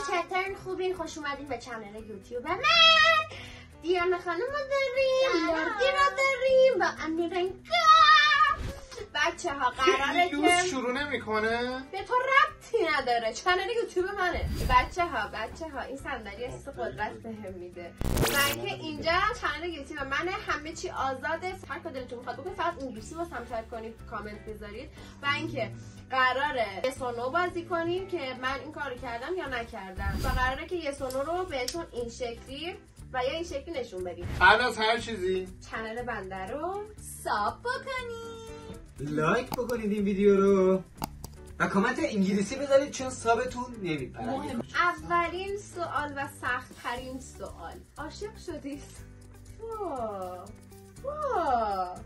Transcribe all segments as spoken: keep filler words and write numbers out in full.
چطورین؟ خوبین؟ خوش اومدین به چنل یوتیوب من. دیانا خانم رو داریم، یاردی رو داریم با امیرنگا. بچه ها قراره که شروع نمیکنه؟ به تو ربطی نداره، چنل یوتیوب منه. بچه ها بچه ها این صندلی است قدرت بهم میده. من که اینجا چنل یوتیوب منه، همه چی آزاده، هر کدوم دلتون میخواد بکنید، فقط انگلیسی واسم تایپ کنید، کامنت بذارید. و اینکه قراره یس و نو بازی کنیم که من این کارو کردم یا نکردم و قراره که یس و نو رو بهتون این شکلی و یا این شکلی نشون بدیم. قبل از هر چیزی چنل بنده رو ساب بکنید، لایک بکنید این ویدیو رو و کامنت انگلیسی بذارید چون سابتون نمیپره. اولین سوال و سخت ترین سوال، عاشق شدید؟ واه واه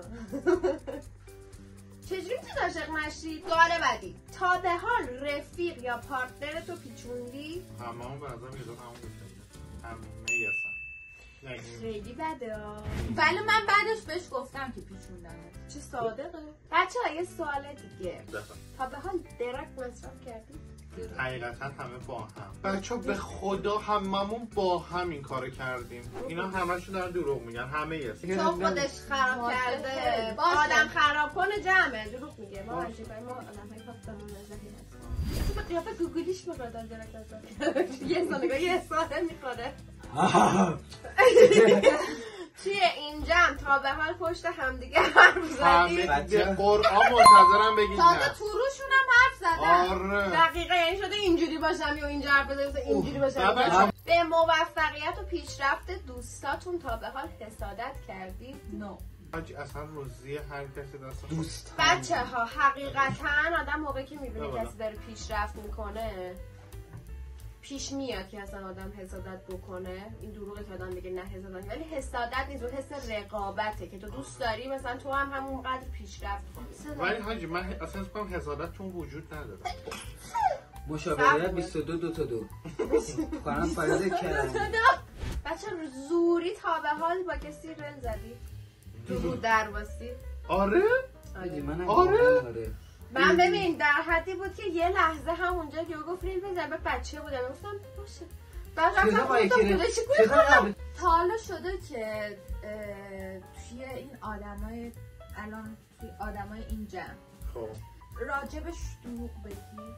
چجوری تو عاشق نشید؟ سوال بعدی، تا به حال رفیق یا پارتنر تو پیچوندی؟ همه به ازم یه دو همون میشه همه یسم خیلی بده. ولی من بعدش بهش گفتم که پیچوندم. چه صادقه. بچه ها یه سوال دیگه، تا به حال درک مصرف کردید؟ حقیقتا همه با هم. بچه به خدا هممون با هم این کارو کردیم. اینا همشون دارن دروغ میگن، همه یسم تو خودش خراب کرده، آدم خراب کنه جمعه دروغ میگه. ما همچین کنیم، ما آدم های پاکتمون نزدی هستیم. تو به قیافه گوگلیش میخوردن درک نزد یه سالگاه یه ساله میخوره. توی این جمع تا به حال پشت همدیگه حرف زدید؟ همه قرآن منتظرم بگید نه. تازه تو روشون هم حرف زدن. آره دقیقا یعنی شده اینجوری باشم یا اینجا حرف بزنم اینجوری باشم. به موفقیت و پیشرفت دوستاتون تا به حال حسادت کردید؟ نو. اصلا روزی هر کسی دست دوست بچه ها حقیقتا آدم موقعی که میبینه کسی داره پیشرفت میکنه پیش میاد که اصلا آدم حسادت بکنه. این دروغه که آدم بگه نه حسادت، ولی حسادت نیست، اون حس رقابته که تو دوست داری مثلا تو هم همونقدر پیشرفت کنی. ولی حاجی من اصلا فکرم حسادت چون وجود نداره. مشاوره بیست و دو دو تا دو کنم فرض کردم. بچه زوری تا به حال با کسی رل زدی؟ درو درواسی؟ آره؟ آره من ببین در حدی بود که یه لحظه همونجا که گفت ریل بزن به بچه بودم گفتم باشه. بعد رفتم گفتم بوده چی کنم. تا حالا شده که توی این آدمای الان توی آدمای این جمع خب راجبش دروغ بگی؟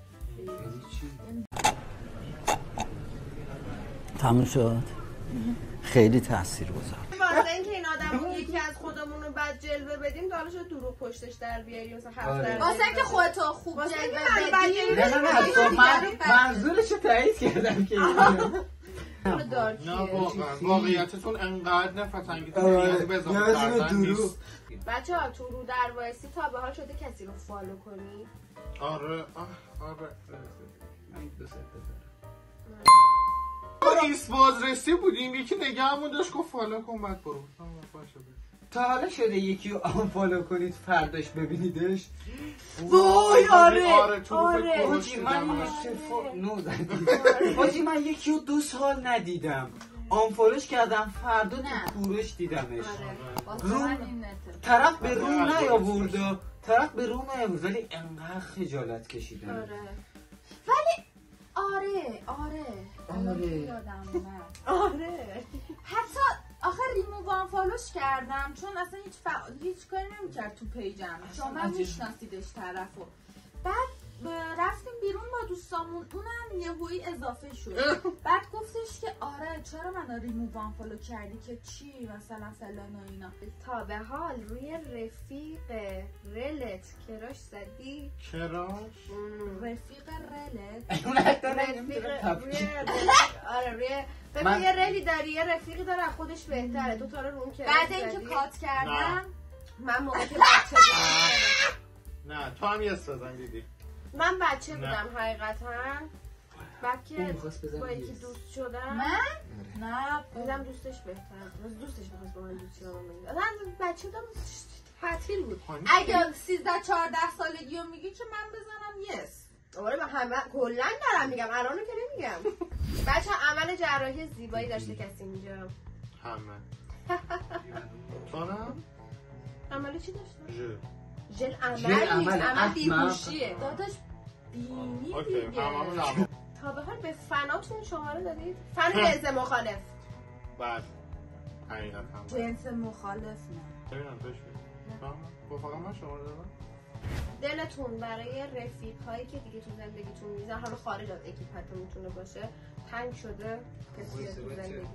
تموم شد. خیلی تاثیر گذار. واسه اینکه این آدمو یکی از خودمون رو بعد جلوه بدیم تا حالا شد دروغ پشتش در بیاری مثلا حرف در واسه اینکه خودتو خوب جلوه بدی. نه نه نه منظورشو تایید کردم که نه واقعا واقعیتتون انقدر نفرت انگیز نیازی به اضافه کردن نیست. بچه ها تو رو در وایسی تا به حال شده کسی رو فالو کنی؟ آره آره ما ایست بازرسی بودیم یکی نگه همون داشت گفت فالو کن بعد برو. تا حالا شده یکی رو آنفالو کنید فرداش ببینیدش؟ وای آره آره حاجی من نو زدیم حاجی من یکی رو دو سال ندیدم آنفالوش کردم فردا تو کوروش دیدمش. طرف به روم نیاورد طرف به روم نیاورد ولی انقدر خجالت کشیدم. آره ولی آره آره آره آره حتی آخر ریموو آنفالوش کردم چون اصلا هیچ فعال هیچ کاری نمی‌کرد تو پیجم چون من میشناسیدش طرفو. بعد رفتیم بیرون با دوستامون اونم یهویی اضافه شد. بعد گفتش که آره چرا منو ریموو آنفالو کردی که چی مثلا فلان و اینا. تا به حال روی رفیق رلت کراش زدی؟ کراش؟ رفیق رلت؟ رفیق روی آره روی ببین یه رلی داری یه رفیقی داره خودش بهتره تو تا رو روم کراش بعد اینکه کات کردم من موقع که بچه بودم نه تو هم یه سازن دیدی من بچه بودم حقیقتا بعد که با یکی دوست شدم من؟ نه دیدم دوستش بهتر دوستش میخواست با من دوست شدم من بچه بودم تعطیل بود. اگه سیزده چهارده سالگی رو میگی که من بزنم یس. آره من همه کلا دارم میگم الانو که نمیگم. بچه عمل جراحی زیبایی داشته کسی اینجا؟ همه تونم؟ عمل چی داشته؟ ژل ژل عمل نیست عمل بیهوشیه داداش بینی دیگه. تا به حال به فناتون شماره دادید؟ فن جنس مخالف. بعد حقیقت هم جنس مخالف نه. ببینم توش ببینم با فقط من شماره دارم. دلتون برای رفیق هایی که دیگه تو زندگیتون میزن، حالا خارج از اکیپتون میتونه باشه، تنگ شده کسی تو زندگیتون؟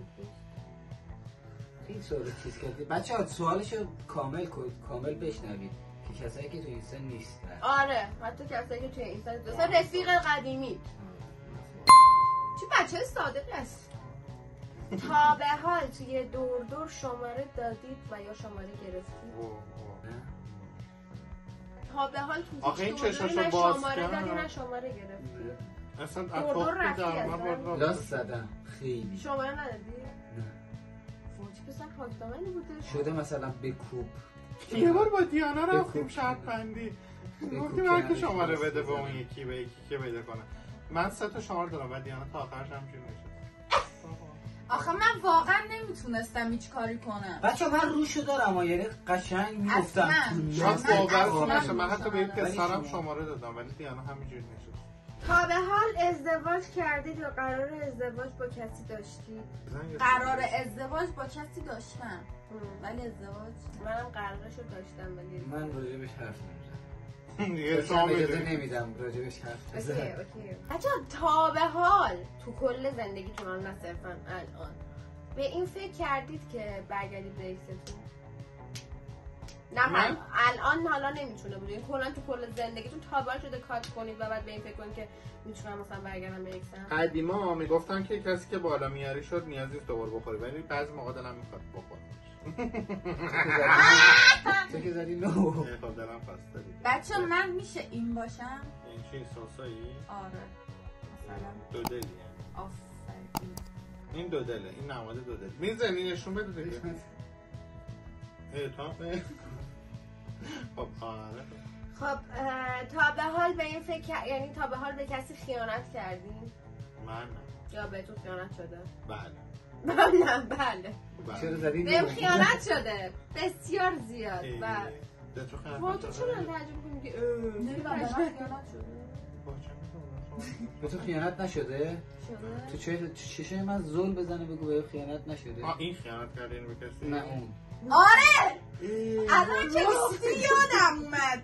این سوال چیز کردی بچه ها سوالشو کامل کنید، کامل بشنوید که کسایی که تو این سن نیستن. آره حتی کسایی که توی این سن دوستا رفیق قدیمی. چه بچه صادقی است. تا به حال توی دور دور شماره دادید و یا شماره گرفتید؟ تا به حال توی هیچ دور دوری نه شماره دادی نه شماره گرفتید؟ اصلا دور دور رفتی اصلا؟ لاست زدم خیلی. شماره ندادی؟ نه فوجی پسر پاکدامنی بوده شده مثلا بکوب. یه بار با دیانا رفتیم شرط بندی گفتیم هر که شماره بده به اون یکی به یکی که بده کنه. من سه تا شماره دارم و دیانا تا آخرش همچین نشد. آخه من واقعا نمیتونستم هیچ کاری کنم. بچه من روشو دارم و یعنی قشنگ میگفتم شاید باورتون نشه من حتی به پسرم شماره دادم ولی دیانا همینجوری نشد. تا به حال ازدواج کردید و قرار ازدواج با کسی داشتید؟ قرار ازدواج با کسی داشتم ولی ازدواج منم قرارشو داشتم ولی من راجبش حرف نمیزنم. دیگه شما اجازه نمیدم راجبش حرف بزنم. اوکی اوکی. بچه تا به حال تو کل زندگیتون نه صرفا الان به این فکر کردید که برگردید به ایکستون؟ نه من الان حالا نمیتونه بود این کلا تو کل زندگیتون تا به حال شده کات کنید و بعد به این فکر کنید که میتونم مثلا برگردم به ایکستم؟ قدیما میگفتن که کسی که بالا میاری شد نیازی نیست دوباره بخوری ولی بعضی موقع دلم میخواد بخورم. تو که زدی نو. خب دلم خسته دیگه. بچه من میشه این باشم؟ این چی ساسایی؟ آره مثلا دو دلی یعنی. آفرین. این دو دله این نماده دو دل. میزنی نشون بده دیگه. ای تو خب آره. خب تا به حال به این فکر یعنی تا به حال به کسی خیانت کردین؟ من یا به تو خیانت شده؟ بله. نه بله. چرا زدی بهم خیانت شده بسیار زیاد و به تو خیانت با تو چرا تعجب می‌کنی که نمیدونم به من خیانت شده؟ به تو خیانت نشده؟ شده؟ تو چه چشه من زل بزنه بگو به خیانت نشده؟ آه این خیانت کرده اینو به کسی؟ نه اون. آره! الان که گفتی یادم اومد.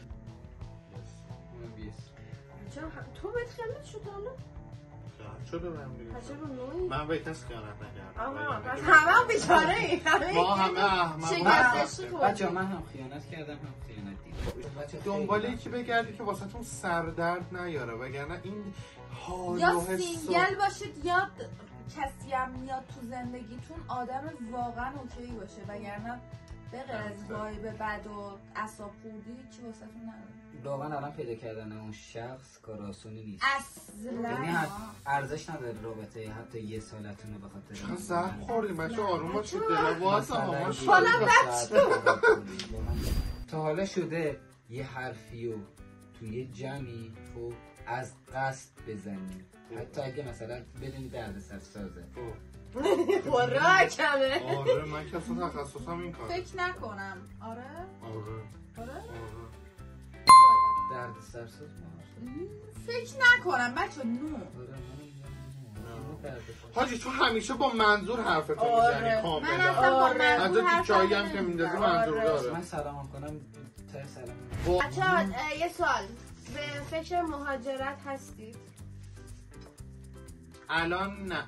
چرا تو بهت خیانت شده حالا؟ خیانت شده به هم دیگه. پس چرا نوعی؟ من به کسی خیانت نکردم. آها پس همه هم بیچاره ای. ما همه احمق. بچه من هم خیانت کردم هم خیانت دیدم. دنبال یکی بگردی که واسه تون سردرد نیاره وگرنه این حال و یا حس سینگل باشید یا کسی هم میاد تو زندگیتون آدم واقعا اوکی باشه وگرنه به غیر از وایب بد و اعصاب خوردی چی واسه تون نداره. واقعا الان پیدا کردن اون شخص کار آسونی نیست. اصلا یعنی ارزش نداره رابطه حتی یه سالتون رو به خاطر چقدر زهر خوردیم بچه آروم باشید دل واسه همه حالا بچه تا حالا شده یه حرفی رو توی یه جمعی تو از قصد بزنی حتی اگه مثلا بدونی درد سر سازه خوراکمه. آره من که اصلا تخصصم این کار. فکر نکنم. آره؟ آره آره؟ درد سر ساز فکر نکنم بچه نو. حاجی تو همیشه با منظور حرفتو میزنی کاملا. من اصلا با منظور حتی تو جایی هم که میندازی منظور داره. من سلام کنم تا سلام. بچه یه سوال به فکر مهاجرت هستید؟ الان نه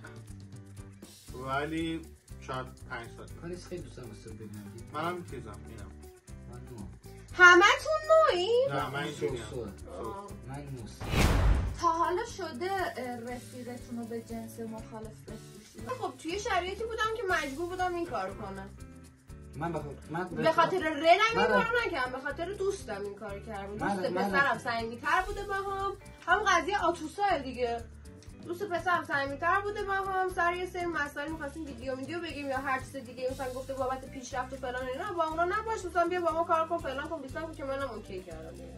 ولی شاید پنج سال من خیلی دوست دارم استاد ببینم. منم چیزم اینم من نو. همه تون نوعی؟ نه من این چیزیم من نوست. تا حالا شده رفیقتون رو به جنس مخالف بفروشید؟ خب توی شرایطی بودم که مجبور بودم این کار کنم. من بخاطر من به خاطر رنم این کارو نکردم، به خاطر دوستم این کارو کردم. دوست پسرم صمیمی‌تر بوده باهام. هم قضیه آتوسا دیگه. دوست پسرم صمیمی‌تر بوده باهام. سر یه سری مسائل می‌خواستیم ویدیو ویدیو بگیم یا هر چیز دیگه مثلا گفته بابت پیشرفت و فلان اینا با اونا نباش مثلا بیا با ما کار کن فلان کن بیسان کن که منم اوکی کردم دیگه.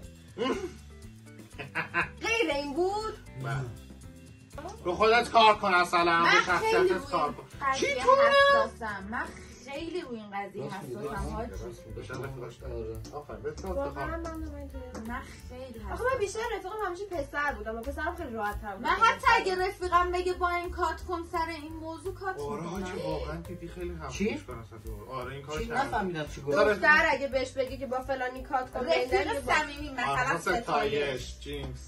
غیر این بود؟ رو خودت کار کن اصلا به شخصیتت کار کن. چی تو؟ من خیلی روی این قضیه راست میگه، حساسم راست حاج. میگه، راست میگه. بشن رفیقاش. آره. آخر بسیار واقعا بخوام. من نمی‌دونم. من خیلی آخه حساسم. من بیشتر رفیقم همیشه پسر بودم و پسرم خیلی راحت تر بود. من حتی اگه رفیقم بگه با این کات کن سر این موضوع کات آره حاجی میکنم. واقعا دیدی خیلی هم چی؟ خوش کنه اصلا تو. آره این کار چی کرد. نفهمیدم چی گفت. دختر اگه بهش بگی که با فلانی کات کن رفیق صمیمی مثلا احساس ستایش. تایش جینکس.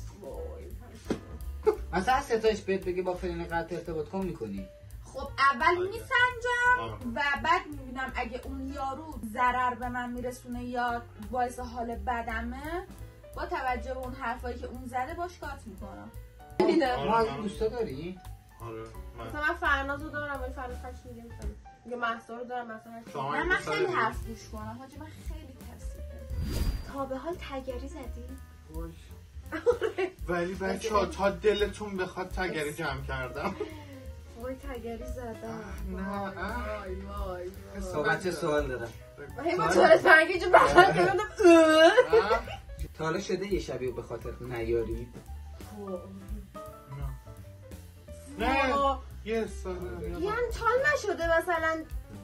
مثلا ستایش بهت بگه با فلان قطع ارتباط کن میکنی. خب اول آره. میسنجم آره. و بعد میبینم اگه اون یارو ضرر به من میرسونه یا باعث حال بدمه با توجه به اون حرفایی که اون زده باش کات میکنم. میدم ما از این دوستا داری؟ آره من مثلا من فرنازو دارم ولی فرناز هرچی میگه مثلا میگه مهسا رو دارم مثلا هرچی شما نه این من دوستا خیلی داری؟ حرف گوش کنم حاجی من خیلی کثیفه. تا به حال تگری زدی؟ وای. ولی بچه ها تا دلتون بخواد تگری جمع کردم. وای تگری زدم. نه وای وای وای. بچه سوال دارم. هی با چهارت فرنگی جو بخواد کردم. تا حالا شده یه شبیه به خاطر نیاری؟ نه یه سال یعنی تال نشده مثلا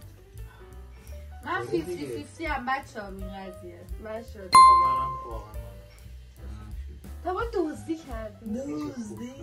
من فیفتی فیفتی هم بچه ها روی این قضیه. من شده منم واقعا تا با دزدی کردی دزدی؟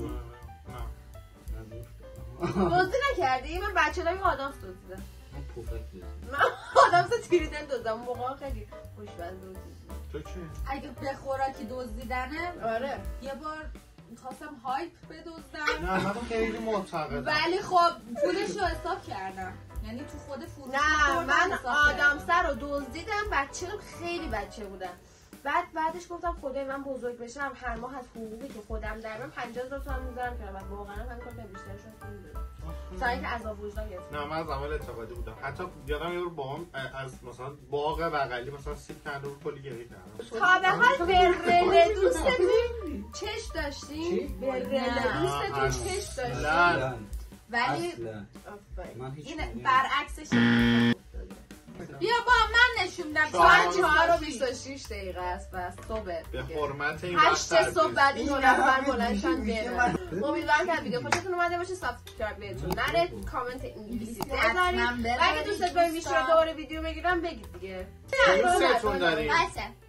نه دزدی نکردی؟ من بچه دارم آدامس دزدیدم. من پوفک دزدیدم. من آدامس تیریدن دزدیدم. اون موقع خیلی خوشبند دزدیدم. تو چی؟ اگه به خوراکی دزدیدنه آره یه بار خواستم هایپ بدزدم نه من خیلی معتقدم. ولی خب پولش رو حساب کردم یعنی تو خود فروش نه من آدامسه رو دزدیدم بچه رو خیلی بچه بودم بعد بعدش گفتم خدای من بزرگ بشم هر ماه از حقوقی که خودم درم پنجاه هزار تومان میذارم که بعد واقعا من کار بیشترش رو میدونم تا اینکه عذاب وجدان گرفتم. نه من از اول اعتقادی بودم حتی یادم یه بار بابام از مثلا باغ بغلی مثلا سیب کنده بود کلی گریه کردم. تا به حال برل دوستتون چش داشتین؟ چی؟ برل نه. دوستتون چش داشتین؟ اصلا ولی اصلا آفرین. من هیچ این موقعی- برعکسش بیا با من نشوندم ساعت چهار چهار و بیست و شش دقیقه است بس صبح به حرمت این هشت وقت صبح بعد این دو نفر همین بلندشن میگه برن. من. امیدوارم که ویدیو خوشتون اومده باشه. سابسکرایب بهتون نره، کامنت انگلیسی حتما بذارید. بذارید اگه دوست دارید بیشتر دوباره ویدیو بگیرم بگید دیگه. دوستتون داریم. باشه